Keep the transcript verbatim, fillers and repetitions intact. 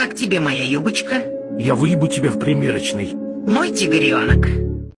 Как тебе моя юбочка? Я выебу тебя в примерочной. Мой тигренок.